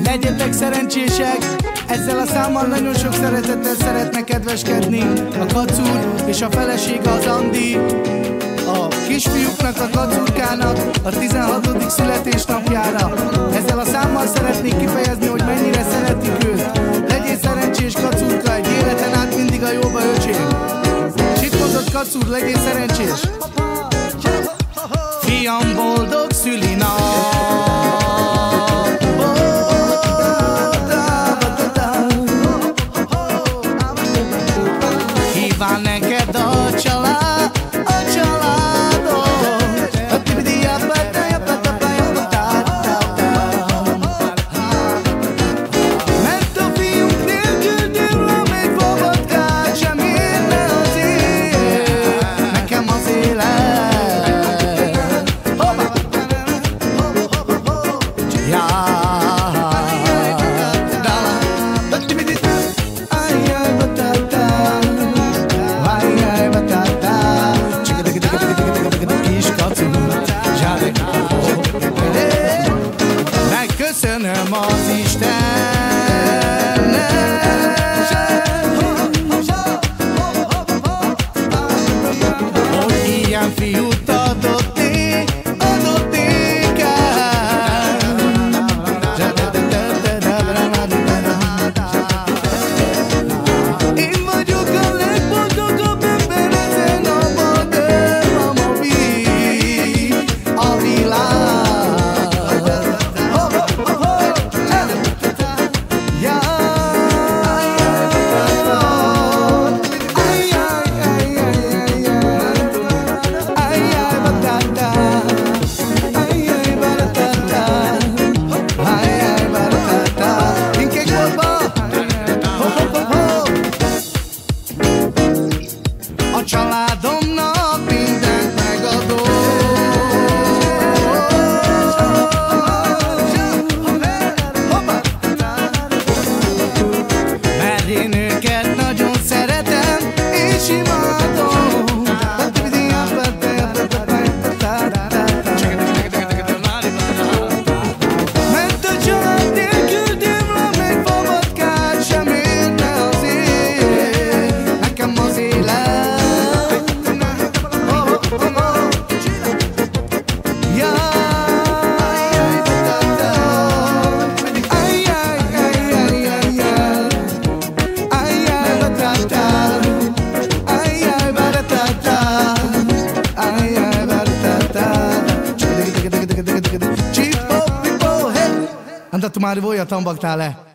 Legyetek szerencsések, ezzel a számmal nagyon sok szeretettel szeretnek kedveskedni a Kacúr és a felesége az Andi. A kisfiúknak, a Kacurkának a 16. születésnapjára. Ezzel a számmal szeretnék kifejezni, hogy mennyire szeretik őt. Legyél szerencsés, Kacurka, egy életen át mindig a jóba, öcsém. S itt mondod, Kacúr, legyél szerencsés. Fiam, boldog szülinap! Kíván neked a család, a családod. Mert a fiunk nélkül dől, még fogadkát sem érne az élet. Nekem az élet. Megköszönöm az Istennek, hogy ilyen fiút adott nékem. Én vagyok a legboldogabb ember ezen a bolygón, ami a világ. A családomnak mindent megadom, mert én őket nagyon szeretem és imádom. Mert a család nélkül dőmla, még fogadkát sem érne az élet. Nekem az élet. Andate mare voi a tambaktale.